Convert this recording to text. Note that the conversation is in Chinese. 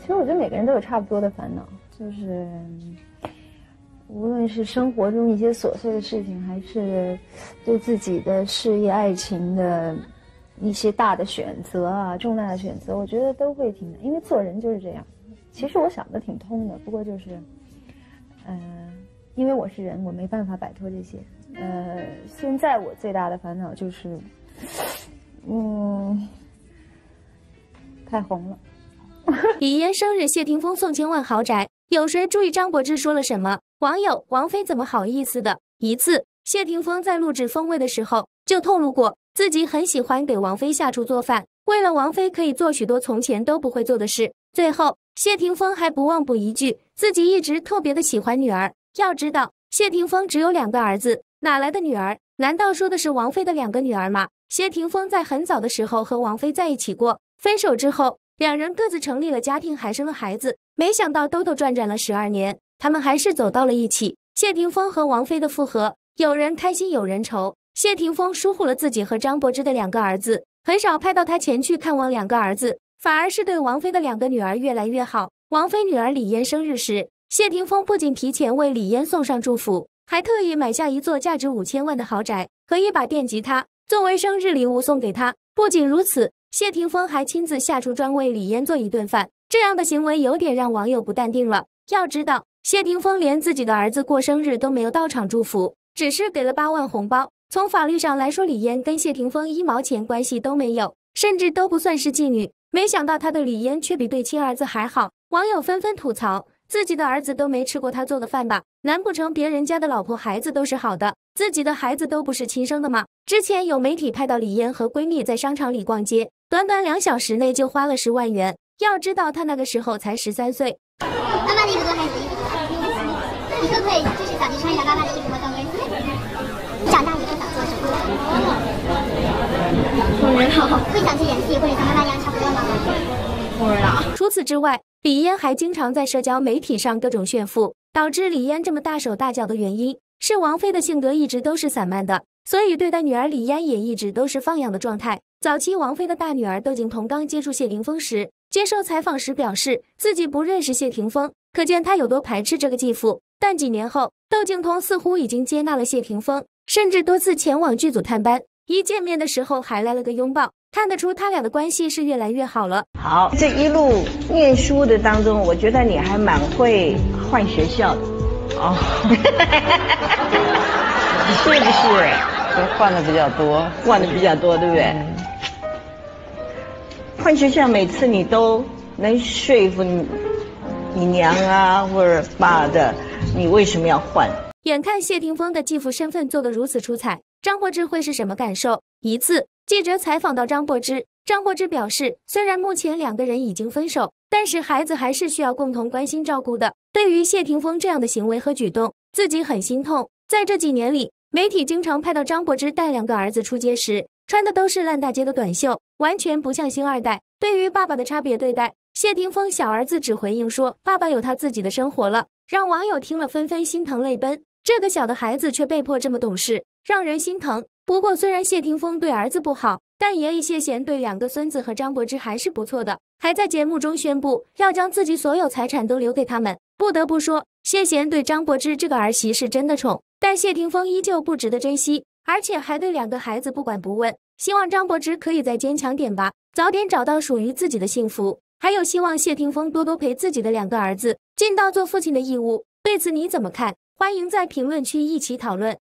其实我觉得每个人都有差不多的烦恼，就是无论是生活中一些琐碎的事情，还是对自己的事业、爱情的一些大的选择啊、重大的选择，我觉得都会挺难，因为做人就是这样。其实我想的挺通的，不过就是，因为我是人，我没办法摆脱这些。现在我最大的烦恼就是，太红了。 李嫣生日，谢霆锋送千万豪宅，有谁注意张柏芝说了什么？网友王菲怎么好意思的？一次，谢霆锋在录制《风味》的时候就透露过自己很喜欢给王菲下厨做饭，为了王菲可以做许多从前都不会做的事。最后，谢霆锋还不忘补一句，自己一直特别的喜欢女儿。要知道，谢霆锋只有2个儿子，哪来的女儿？难道说的是王菲的2个女儿吗？谢霆锋在很早的时候和王菲在一起过，分手之后2人各自成立了家庭，还生了孩子。没想到兜兜转转了12年，他们还是走到了一起。谢霆锋和王菲的复合，有人开心有人愁。谢霆锋疏忽了自己和张柏芝的2个儿子，很少派到他前去看望2个儿子，反而是对王菲的2个女儿越来越好。王菲女儿李嫣生日时，谢霆锋不仅提前为李嫣送上祝福，还特意买下一座价值5000万的豪宅和一把电吉他作为生日礼物送给她。不仅如此，谢霆锋还亲自下厨专为李嫣做一顿饭，这样的行为有点让网友不淡定了。要知道，谢霆锋连自己的儿子过生日都没有到场祝福，只是给了8万红包。从法律上来说，李嫣跟谢霆锋1毛钱关系都没有，甚至都不算是继女。没想到他对李嫣却比对亲儿子还好，网友纷纷吐槽，自己的儿子都没吃过他做的饭吧？难不成别人家的老婆孩子都是好的，自己的孩子都不是亲生的吗？之前有媒体拍到李嫣和闺蜜在商场里逛街，短短2小时内就花了10万元。要知道她那个时候才13岁。 妈妈的1个多孩子，你可不可以就是早点穿一下妈妈的衣服和高跟鞋？你长大以后想做什么？不知道。会想去演戏或者像妈妈一样唱歌吗？不知道。 除此之外，李嫣还经常在社交媒体上各种炫富，导致李嫣这么大手大脚的原因是王菲的性格一直都是散漫的，所以对待女儿李嫣也一直都是放养的状态。早期王菲的大女儿窦靖童刚接触谢霆锋时，接受采访时表示自己不认识谢霆锋，可见她有多排斥这个继父。但几年后，窦靖童似乎已经接纳了谢霆锋，甚至多次前往剧组探班，一见面的时候还来了个拥抱，看得出他俩的关系是越来越好了。 好，这一路念书的当中，我觉得你还蛮会换学校的哦，是不是？ 都换的比较多， 换的比较多，对不对？换学校每次你都能说服你娘啊或者爸的，你为什么要换？ 眼看谢霆锋的继父身份做得如此出彩，张柏芝会是什么感受？一次，记者采访到张柏芝，张柏芝表示，虽然目前2个人已经分手，但是孩子还是需要共同关心照顾的。对于谢霆锋这样的行为和举动，自己很心痛。在这几年里，媒体经常拍到张柏芝带2个儿子出街时，穿的都是烂大街的短袖，完全不像星2代。对于爸爸的差别对待，谢霆锋小儿子只回应说，爸爸有他自己的生活了，让网友听了纷纷心疼泪奔。这个小的孩子却被迫这么懂事，让人心疼。不过虽然谢霆锋对儿子不好，但爷爷谢贤对2个孙子和张柏芝还是不错的，还在节目中宣布要将自己所有财产都留给他们。不得不说，谢贤对张柏芝这个儿媳是真的宠，但谢霆锋依旧不值得珍惜，而且还对2个孩子不管不问。希望张柏芝可以再坚强点吧，早点找到属于自己的幸福。还有希望谢霆锋多多陪自己的2个儿子，尽到做父亲的义务。对此你怎么看？欢迎在评论区一起讨论。